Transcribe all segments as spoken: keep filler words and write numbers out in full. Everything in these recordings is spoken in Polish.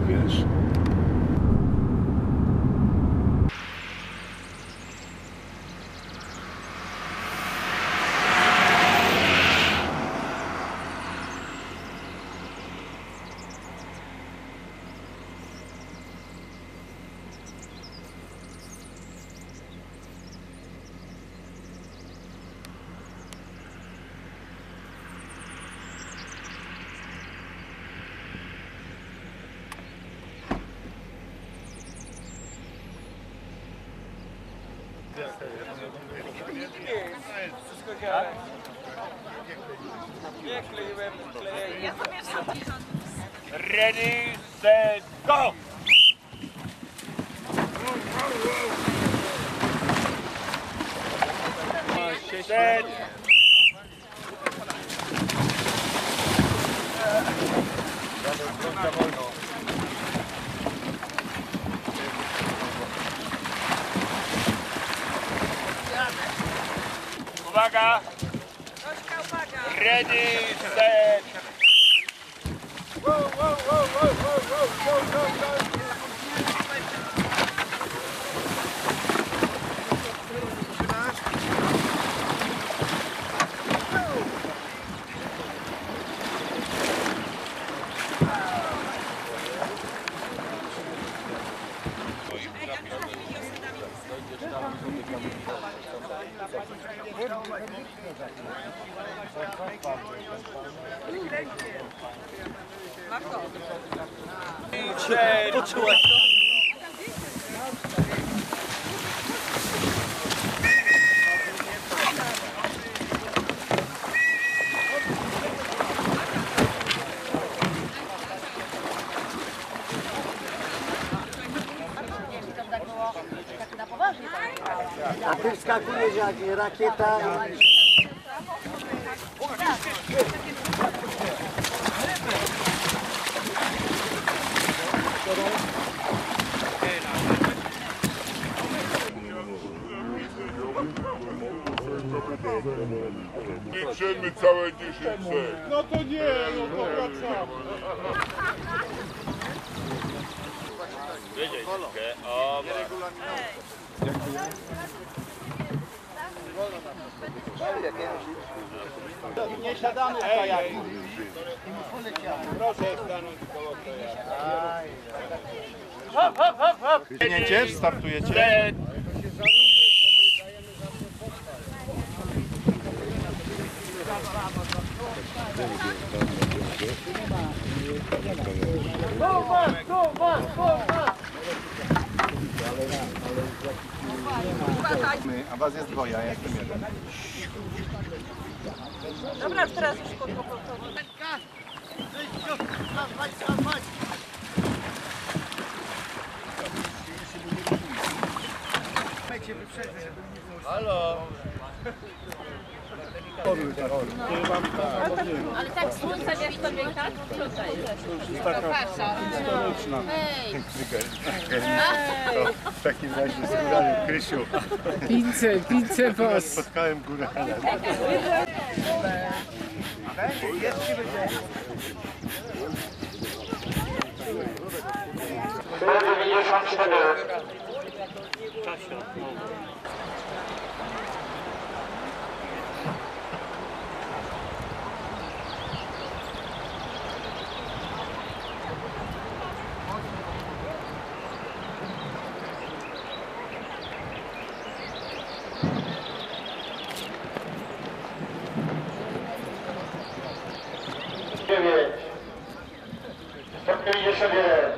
wiesz. Wszystko działa. Nie kleiłem, kleję. Ready, set, go! Set. Uwaga! Ready, set! Wow, wow, wow, wow, wow, wow, wow, wow, wow. Poczułaś to? A ty wskakujesz jak rakieta. Liczymy całe dziesięć sekund. No to nie, no to wracamy. Wiedzieć, o, Nie siadamy w kajaku. proszę stanąć koło kajaka. Hop, hop, hop, hop. Biegniecie? Startujecie? Set. Go, was, go, was, go, was. A was jest dwoje, a ja jestem jeden. Dobra, teraz już po prostu. Halo. Ale tak słońca wiesz to wie, tak? W takim razie z górami, Krysiu. Pizzę, pizzę was. Spotkałem górala. dziewięć, sto pięćdziesiąt jeden.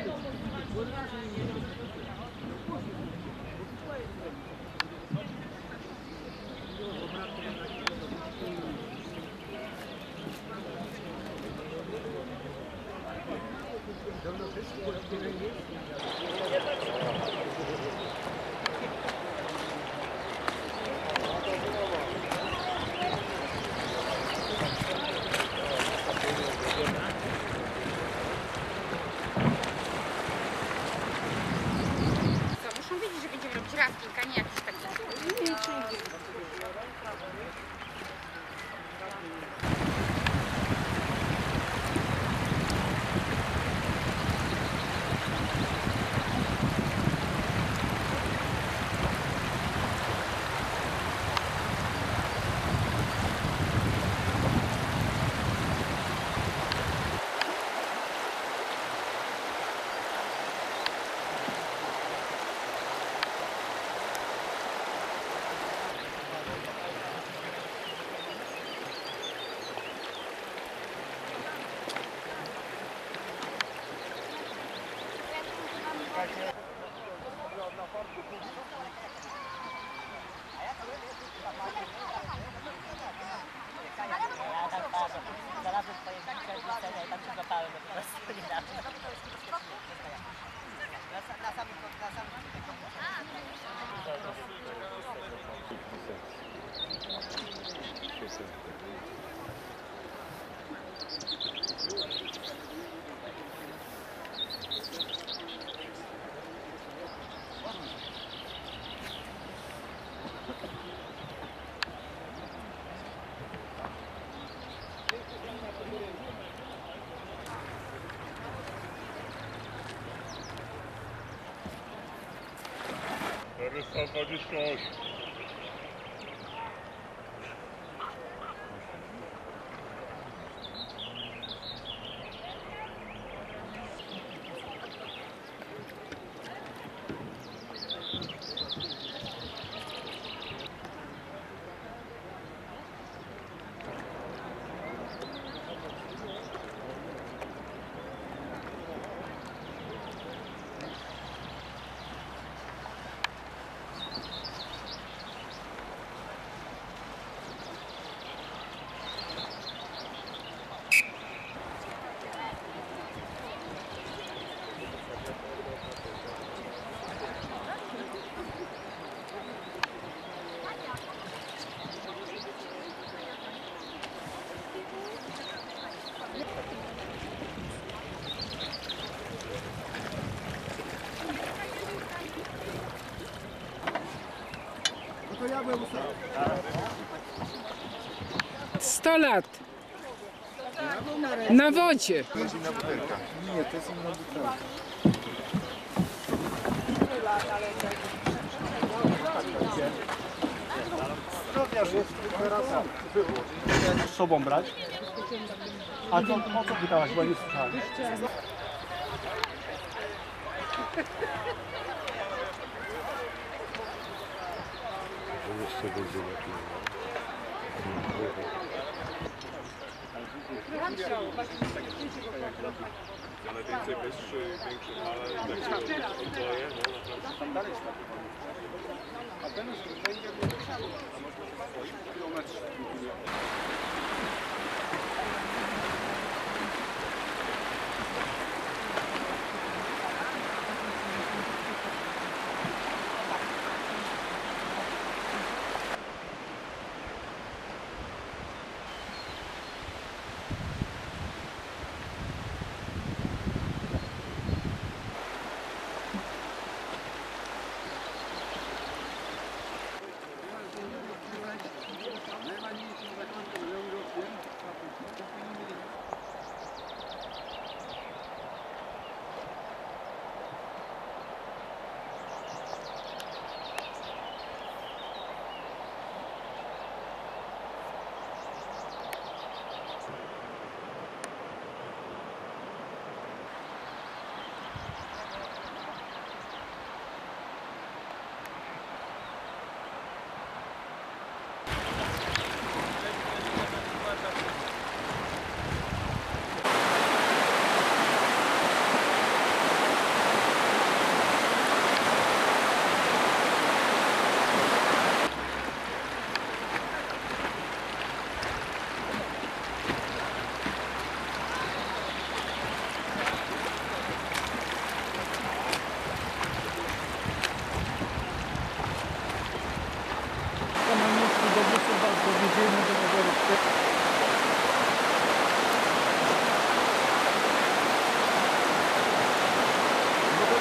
Muszą wiedzieć, że będziemy robić rafting, a nie jakiś taki. Znalazłem twoje zdjęcia i tam się zapałem, po prostu nie dałem. Na samym na samym czterysta dwadzieścia osiem. sto lat. Na wodzie. To jest inna butelka. Nie, to jest inna butelka. Z sobą brać. A co, o co pytałaś, bo nie słyszałem? Jeszcze będzie lepiej. Najwięcej wyższy, większy fale, takie kontrole, no naprawdę. A ten już będzie kilometr.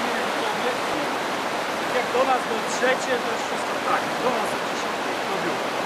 Jak do nas do trzecie, to już wszystko tak. Do nas od dziesiątej robią.